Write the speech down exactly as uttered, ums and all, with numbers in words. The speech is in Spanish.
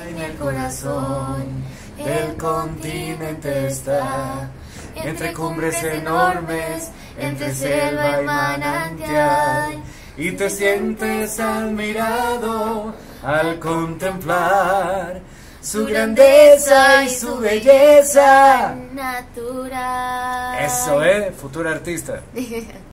en el corazón. El continente está entre cumbres enormes, entre selva y manantial, y te sientes admirado al contemplar su grandeza y su belleza natural. Eso, eh, futura artista.